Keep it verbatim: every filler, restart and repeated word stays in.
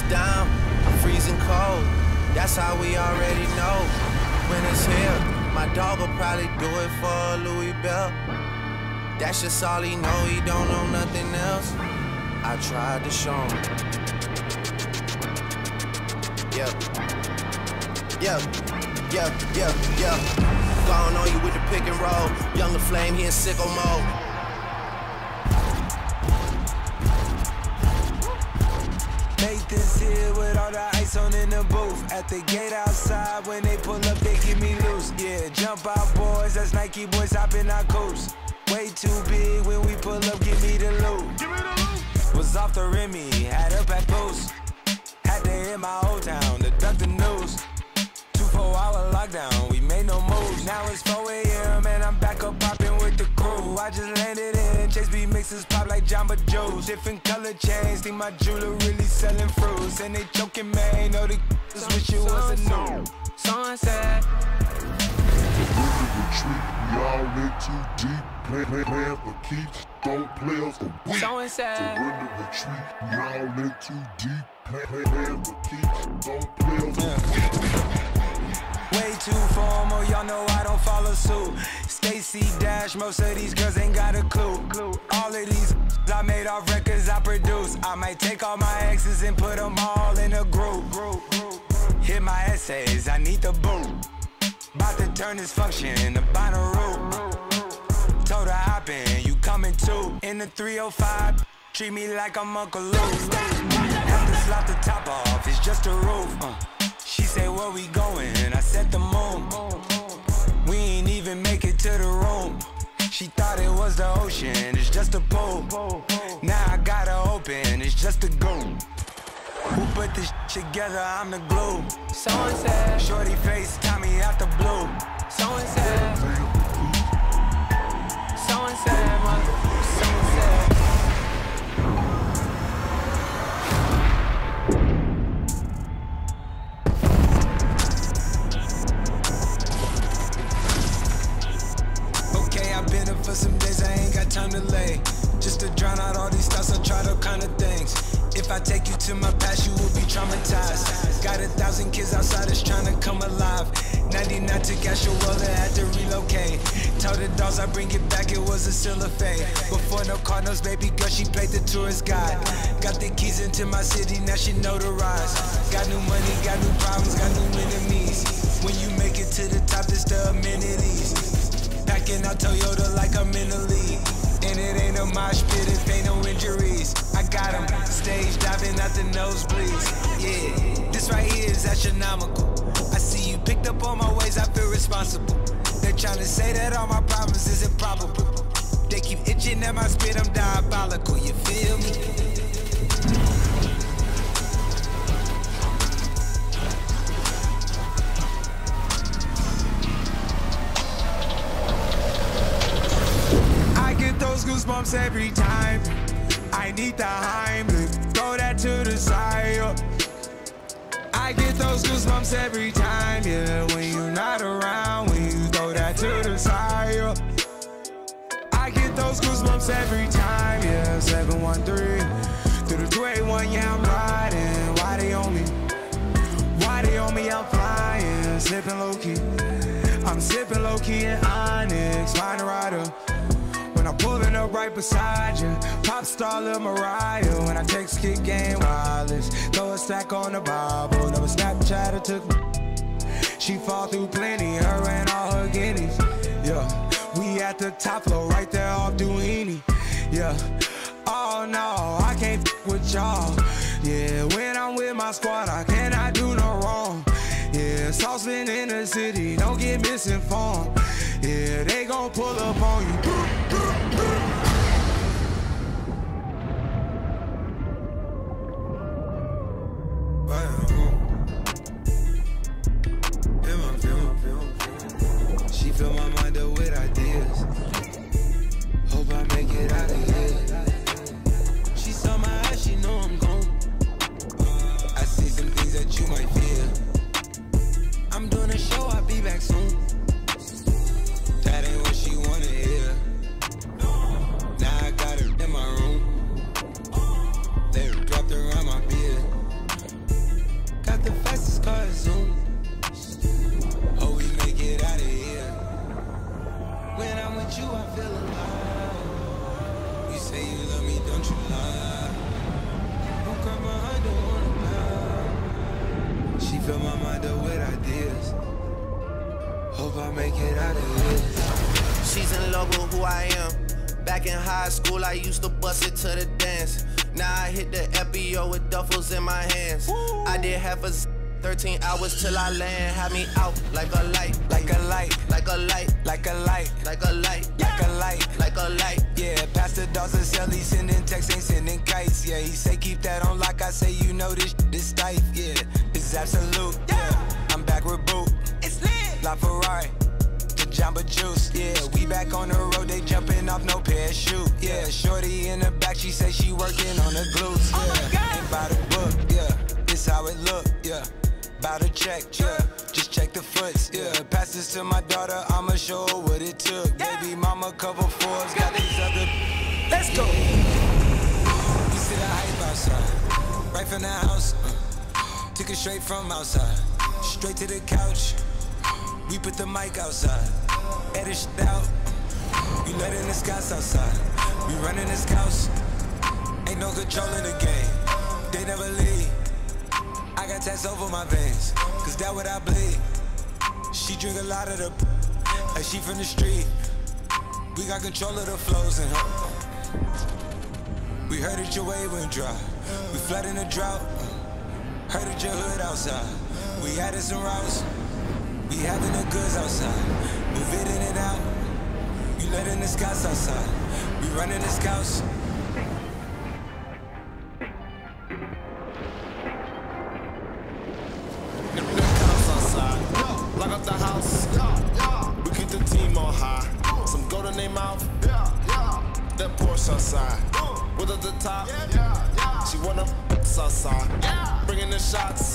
is down, I'm freezing cold. That's how we already know when it's here. My dog will probably do it for a Louis Bell. That's just all he know, he don't know nothing else. I tried to show him. Yeah, yeah, yeah, yeah, yeah. Gone on you with the pick and roll. Younger Flame, he in sicko mode. Make this here with all the ice on in the booth. At the gate outside, when they pull up, they get me loose. Yeah, jump out, boys, that's Nike boys hopping our coast. Way too big when we pull up, give me the loot. Give me the loot. Was off the Remy, had up at post. Had to hit my old town to duck the news. Two four hour lockdown, we made no moves. Now it's four A M and I'm back up popping with the crew. I just landed in, Chase B mixes pop like Jamba Joe's. Different color chains, think my jeweler really selling fruits. And they joking, man, know the just wish it was a new. Sunset. Retreat, we all in too deep. Play, play, playing for keeps, don't play us for weak. Surrender, retreat, we all in too deep. Play, play, playing for keeps, don't play us for weak. Way too formal, y'all know I don't follow suit. Stacy Dash, most of these girls ain't got a clue. All of these I made off records I produce. I might take all my exes and put them all in a group. Hit my essays, I need the boot. About to turn this function into binary. Told her hop in, you coming too. In the three oh five, treat me like I'm Uncle Luke. Have to slap the top off, it's just a roof. Uh. She say, where we going? I said the moon. We ain't even make it to the room. She thought it was the ocean, it's just a pool. Now I gotta open, it's just a goon. Who put this shit together? I'm the glue. So and said, shorty face, Tommy out the blue. So and said, so and said, mother, so and said. Okay, I've been up for some days, I ain't got time to lay. Just to drown out all these thoughts, I tried all kind of things. If I take you to my past, you will be traumatized. Got a thousand kids outside that's trying to come alive. ninety-nine took Asherwella, had to relocate. Told the dogs I bring it back, it was a still a fate. Before no Cardinals, baby girl, she played the tourist guide. Got the keys into my city, now she notarized. Got new money, got new problems, got new enemies. When you make it to the top, it's the amenities. Packing out Toyota like I'm in the league. And it ain't a mosh pit if ain't no injuries. I got them stage diving out the nosebleeds. Yeah, this right here is astronomical. I see you picked up on my ways, I feel responsible. They're trying to say that all my problems is improbable. They keep itching at my spit, I'm diabolical, you feel me? Those goosebumps every time. I need the Heimlich, throw that to the side. I get those goosebumps every time, yeah. When you're not around, when you throw that to the side. I get those goosebumps every time, yeah. seven one three through the two eight one, yeah, I'm riding. Why they on me? Why they on me? I'm flying, sipping low key. I'm sipping low key in Onyx, find a rider. When I'm pulling up right beside you, pop star Lil Mariah. When I text kick game wireless, throw a stack on the Bible. Never Snapchat or took me. She fall through plenty, her and all her guineas. Yeah, we at the top floor, right there off Duini. Yeah, oh no, I can't f with y'all. Yeah, when I'm with my squad, I cannot do no wrong. Yeah, saucepan in the city, don't get misinformed. Yeah, they gon' pull up on you. She fill my mind up with ideas. Hope I make it out of here. She saw my eyes, she know I'm gone. I see some things that you might feel. I'm doing a show, I'll be back soon. That ain't what she wanna hear. Now I got her in my room. They dropped her around my beard. fill my mind up with ideas. Hope I make it out of here. She's in love with who I am. Back in high school, I used to bust it to the dance. Now I hit the F B O with duffels in my hands. Woo. I did half a thirteen hours till I land. Had me out like a light, like a light, like a light, like a light, like a light, like a light, like a light. Yeah, Pastor Dawson sell, he sending texts, ain't sending kites. Yeah, he say keep that on lock. I say you know this this tight. Yeah, it's absolute. Yeah, I'm back with Boot. It's lit. La Ferrari. Jamba Juice, yeah, we back on the road, they jumping off no parachute, yeah, shorty in the back, she say she working on the glutes, yeah, ain't by the book, yeah, it's how it look, yeah, bout to check, yeah, just check the foots, yeah, pass this to my daughter, I'ma show her what it took, baby mama cover Forbes, got these other, let's go, we see the hype outside, right from the house, uh, took it straight from outside, straight to the couch. We put the mic outside, edit shit out. We letting the scouts outside. We running the scouts. Ain't no control in the game. They never leave. I got tats over my veins, cause that what I bleed. She drink a lot of the like she from the street. We got control of the flows in her. We heard that your wave went dry. We flooding the drought. Heard that your hood outside. We added some routes. We having the goods outside, move it in and out. You letting the scouts outside, we running the scouts. The cops outside, lock up the house. We keep the team on high. Some gold in their mouth. That Porsche outside, with at the top. She wanna outside, bringing the shots.